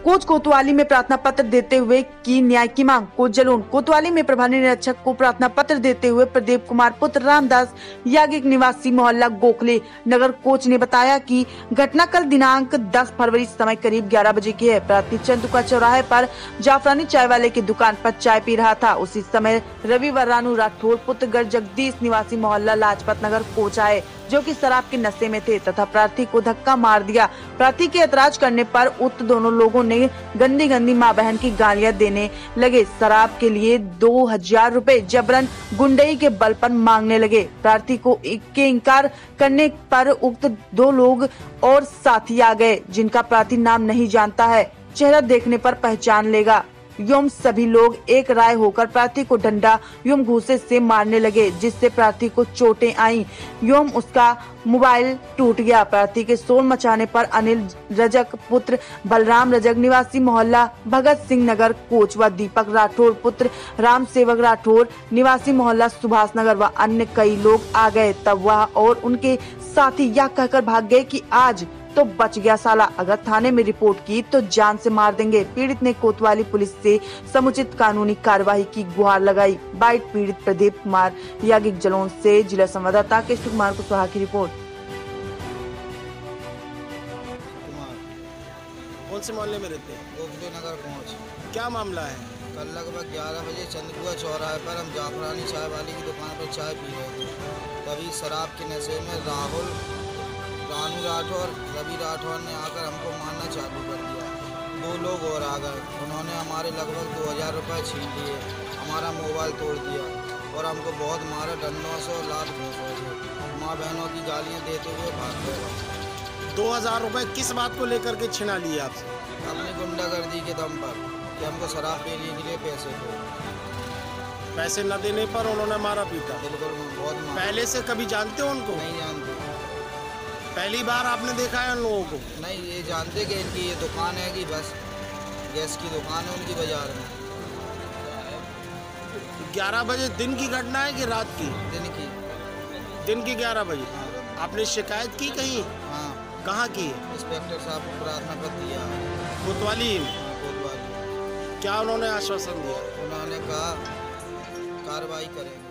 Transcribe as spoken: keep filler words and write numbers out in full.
Coach कोतवाली में प्रार्थना पत्र देते हुए की न्याय की मांग। कोच जलोन कोतवाली में प्रभारी निरीक्षक को प्रार्थना पत्र देते हुए प्रदीप कुमार पुत्र रामदास यागिक निवासी मोहल्ला गोखले नगर कोच ने बताया कि घटना कल दिनांक दस फरवरी समय करीब ग्यारह बजे की है। प्रार्थी चंदुका चौराहे पर जाफरानी चाय वाले की दुकान पर चाय पी रहा था। उसी समय रवि वर्रानू राठौर पुत्र जगदीश निवासी मोहल्ला लाजपत नगर कोच आए, जो कि शराब के नशे में थे तथा प्रार्थी को धक्का मार दिया। प्रार्थी के ऐतराज करने पर उक्त दोनों लोगों ने गंदी गंदी मां बहन की गालियां देने लगे। शराब के लिए दो हजार रुपए जबरन गुंडई के बल पर मांगने लगे। प्रार्थी को के इनकार करने पर उक्त दो लोग और साथी आ गए, जिनका प्रार्थी नाम नहीं जानता है, चेहरा देखने पर पहचान लेगा। योम सभी लोग एक राय होकर प्रार्थी को डंडा योम घूसे से मारने लगे, जिससे प्रार्थी को चोटें आईं। योम उसका मोबाइल टूट गया। प्रार्थी के शोर मचाने पर अनिल रजक पुत्र बलराम रजक निवासी मोहल्ला भगत सिंह नगर कोच व दीपक राठौर पुत्र राम सेवक राठौर निवासी मोहल्ला सुभाष नगर व अन्य कई लोग आ गए। तब वह और उनके साथी यह कहकर भाग गए कि आज तो बच गया साला, अगर थाने में रिपोर्ट की तो जान से मार देंगे। पीड़ित ने कोतवाली पुलिस से समुचित कानूनी कार्यवाही की गुहार लगाई। बाइट पीड़ित प्रदीप कुमार यागिक जलोन से जिला संवाददाता केशव कुमार कुशवाहा की रिपोर्ट। कौन से मोहल्ले में रहते हैं? गोखले नगर पहुँच। क्या मामला है? कल लगभग ग्यारह बजे चंदुका चौराहे पर हम जाफरानी चाय वाली की दुकान पर चाय पी रहे थे। तभी शराब के नशे में राहुल रानू राठौर रवि राठौर ने आकर हमको मारना चालू कर दिया। दो लोग और आ गए, उन्होंने हमारे लगभग दो हजार रुपये छीन लिए, हमारा मोबाइल तोड़ दिया और हमको बहुत मारा डंडों से और लात घूंसों से। माँ बहनों की गालियाँ देते हुए भाग गए। दो हजार रुपये किस बात को लेकर के छिना लिए आपसे? अपनी गुंडागर्दी के दम पर कि हमको शराब पीने के लिए पैसे दो। पैसे न देने पर उन्होंने मारा पीटा? बिल्कुल, बहुत मारा। पहले से कभी जानते हो उनको? नहीं जानते। पहली बार आपने देखा है उन लोगों को? नहीं, ये जानते कि इनकी ये दुकान है कि बस गैस की दुकान है उनकी बाजार में। ग्यारह बजे दिन की घटना है कि रात की? दिन की। दिन की ग्यारह बजे। हाँ। आपने शिकायत की कहीं? हाँ। कहाँ की है? इंस्पेक्टर साहब को प्रार्थना पत्र दिया। कोतवाली? हाँ, कोतवाली। क्या उन्होंने आश्वासन दिया? उन्होंने कहा कार्रवाई करेंगे।